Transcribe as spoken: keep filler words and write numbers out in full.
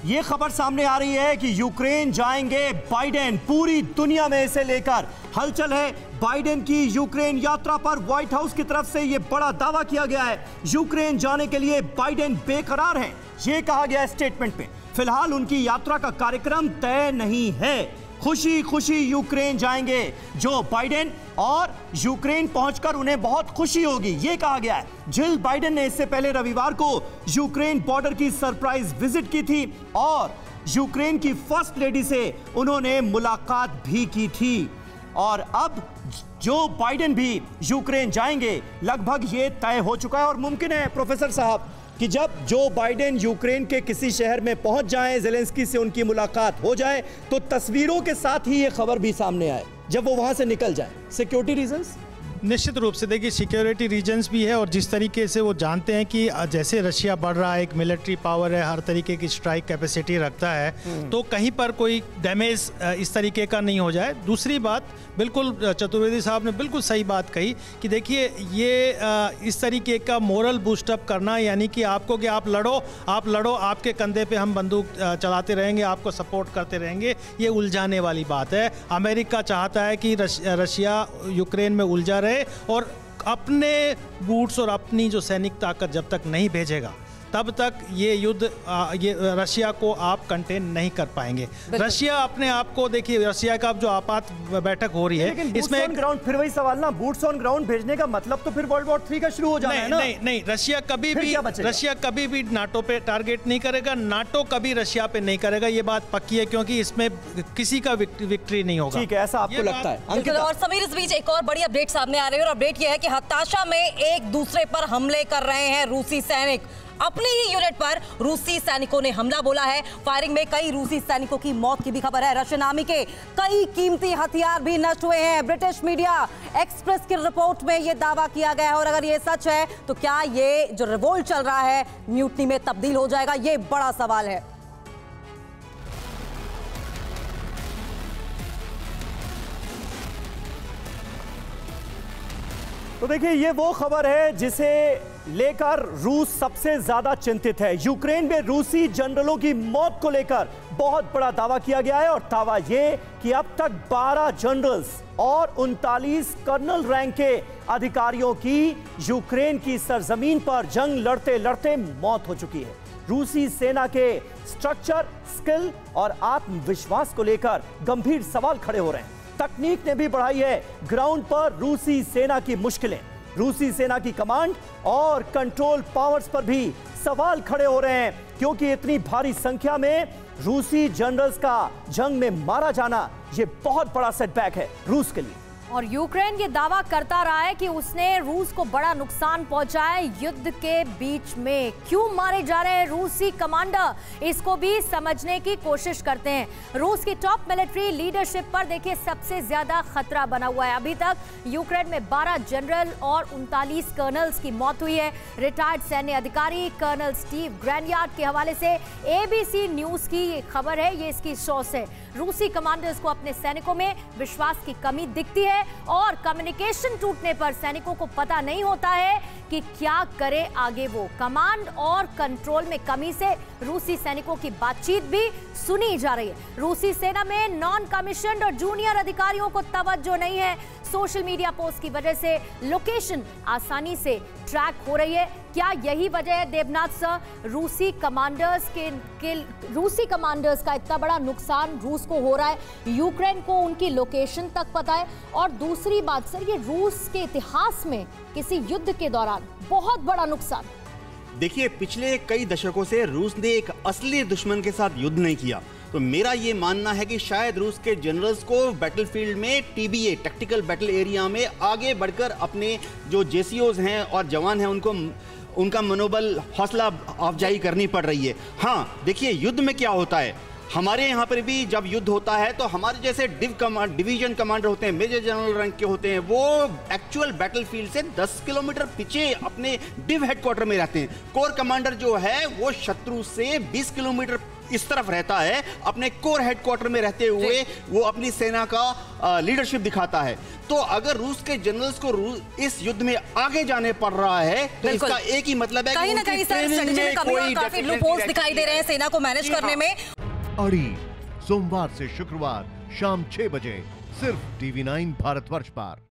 ये खबर सामने आ रही है कि यूक्रेन जाएंगे बाइडेन। पूरी दुनिया में इसे लेकर हलचल है। बाइडेन की यूक्रेन यात्रा पर व्हाइट हाउस की तरफ से यह बड़ा दावा किया गया है। यूक्रेन जाने के लिए बाइडेन बेकरार हैं, यह कहा गया है स्टेटमेंट में। फिलहाल उनकी यात्रा का कार्यक्रम तय नहीं है। खुशी खुशी यूक्रेन जाएंगे जो बाइडेन, और यूक्रेन पहुंचकर उन्हें बहुत खुशी होगी, यह कहा गया है। जिल बाइडेन ने इससे पहले रविवार को यूक्रेन बॉर्डर की सरप्राइज विजिट की थी और यूक्रेन की फर्स्ट लेडी से उन्होंने मुलाकात भी की थी। और अब जो बाइडेन भी यूक्रेन जाएंगे, लगभग ये तय हो चुका है। और मुमकिन है प्रोफेसर साहब कि जब जो बाइडेन यूक्रेन के किसी शहर में पहुंच जाएं, ज़ेलेंस्की से उनकी मुलाकात हो जाए, तो तस्वीरों के साथ ही ये खबर भी सामने आए जब वो वहां से निकल जाए। सिक्योरिटी रीजंस, निश्चित रूप से देखिए सिक्योरिटी रीजन्स भी है, और जिस तरीके से वो जानते हैं कि जैसे रशिया बढ़ रहा है, एक मिलिट्री पावर है, हर तरीके की स्ट्राइक कैपेसिटी रखता है, तो कहीं पर कोई डैमेज इस तरीके का नहीं हो जाए। दूसरी बात, बिल्कुल चतुर्वेदी साहब ने बिल्कुल सही बात कही कि देखिए ये इस तरीके का मोरल बूस्टअप करना, यानी कि आपको कि आप लड़ो आप लड़ो आपके कंधे पे हम बंदूक चलाते रहेंगे, आपको सपोर्ट करते रहेंगे, ये उलझाने वाली बात है। अमेरिका चाहता है कि रशिया यूक्रेन में उलझा रहे, और अपने बूट्स और अपनी जो सैनिक ताकत जब तक नहीं भेजेगा, तब तक ये युद्ध ये रशिया को आप कंटेन नहीं कर पाएंगे। रशिया अपने आप को, देखिए रशिया का अब जो आपात बैठक हो रही है, इसमें एक ग्राउंड, फिर वही सवाल ना, बूट्स ऑन ग्राउंड भेजने का मतलब तो फिर वर्ल्ड वॉर थ्री का शुरू हो जाना है ना? नहीं नहीं, रशिया कभी भी रशिया कभी भी नाटो पे टारगेट नहीं करेगा, नाटो कभी रशिया पे नहीं करेगा, ये बात पक्की है, क्योंकि इसमें किसी का विक्ट्री नहीं होगा। ठीक है, ऐसा आपको लगता है? और समीर, इस बीच एक और बड़ी अपडेट सामने आ रही है, और अपडेट यह है कि हताशा में एक दूसरे पर हमले कर रहे हैं रूसी सैनिक। अपनी ही यूनिट पर रूसी सैनिकों ने हमला बोला है। फायरिंग में कई रूसी सैनिकों की मौत की भी खबर है। रशियन आर्मी के कई कीमती हथियार भी नष्ट हुए हैं। ब्रिटिश मीडिया एक्सप्रेस की रिपोर्ट में यह दावा किया गया है, और अगर यह सच है तो क्या ये जो रिवोल्ट चल रहा है म्यूटनी में तब्दील हो जाएगा? यह बड़ा सवाल है। तो देखिए, ये वो खबर है जिसे लेकर रूस सबसे ज्यादा चिंतित है। यूक्रेन में रूसी जनरलों की मौत को लेकर बहुत बड़ा दावा किया गया है, और दावा ये कि अब तक बारह जनरल्स और उनतालीस कर्नल रैंक के अधिकारियों की यूक्रेन की सरजमीन पर जंग लड़ते लड़ते मौत हो चुकी है। रूसी सेना के स्ट्रक्चर, स्किल और आत्मविश्वास को लेकर गंभीर सवाल खड़े हो रहे हैं। तकनीक ने भी बढ़ाई है ग्राउंड पर रूसी सेना की मुश्किलें। रूसी सेना की कमांड और कंट्रोल पावर्स पर भी सवाल खड़े हो रहे हैं, क्योंकि इतनी भारी संख्या में रूसी जनरल्स का जंग में मारा जाना यह बहुत बड़ा सेटबैक है रूस के लिए। और यूक्रेन ये दावा करता रहा है कि उसने रूस को बड़ा नुकसान पहुंचाया युद्ध के बीच में। क्यों मारे जा रहे हैं रूसी कमांडर, इसको भी समझने की कोशिश करते हैं। रूस की टॉप मिलिट्री लीडरशिप पर देखिए सबसे ज्यादा खतरा बना हुआ है। अभी तक यूक्रेन में बारह जनरल और उनतालीस कर्नल्स की मौत हुई है। रिटायर्ड सैन्य अधिकारी कर्नल स्टीव ग्रैनयार्ड के हवाले से एबीसी न्यूज की ये खबर है, ये इसकी सोर्स है। रूसी कमांडर्स को अपने सैनिकों में विश्वास की कमी दिखती है, और कम्युनिकेशन टूटने पर सैनिकों को पता नहीं होता है कि क्या करे आगे। वो कमांड और कंट्रोल में कमी से रूसी सैनिकों की बातचीत भी सुनी जा रही है। रूसी सेना में नॉन कमीशन्ड और जूनियर अधिकारियों को तवज्जो नहीं है। सोशल मीडिया पोस्ट की वजह से लोकेशन आसानी से ट्रैक हो रही है। क्या यही वजह है देवनाथ सर, रूसी कमांडर्स के, के रूसी कमांडर्स का इतना बड़ा नुकसान रूस को हो रहा है? यूक्रेन को उनकी लोकेशन तक पता है। और दूसरी बात सर, ये रूस के इतिहास में किसी युद्ध के दौरान बहुत बड़ा नुकसान। देखिए, पिछले कई दशकों से रूस ने एक असली दुश्मन के साथ युद्ध नहीं किया, तो मेरा ये मानना है कि शायद रूस के जनरल्स को बैटलफील्ड में टीबीए, टैक्टिकल बैटल एरिया में आगे बढ़कर अपने जो जेसीओज हैं और जवान हैं उनको उनका मनोबल, हौसला अफजाई करनी पड़ रही है। हाँ, देखिए युद्ध में क्या होता है, हमारे यहाँ पर भी जब युद्ध होता है तो हमारे जैसे डिव कमांड डिवीजन कमांडर होते हैं, मेजर जनरल रैंक के होते हैं, वो एक्चुअल बैटलफील्ड से दस किलोमीटर पीछे अपने डिव हेडक्वार्टर में रहते हैं। कोर कमांडर जो है वो शत्रु से बीस किलोमीटर इस तरफ रहता है, अपने कोर हेडक्वार्टर में रहते हुए वो अपनी सेना का लीडरशिप दिखाता है। तो अगर रूस के जनरल्स को इस युद्ध में आगे जाने पड़ रहा है तो इसका एक ही मतलब है कहीं ना कहीं स्ट्रेटजी में कमी और काफी लूपहोल्स दिखाई दे रहे हैं सेना को मैनेज करने में। अड़ी सोमवार से शुक्रवार शाम छह बजे सिर्फ टीवी नाइन भारतवर्ष पर।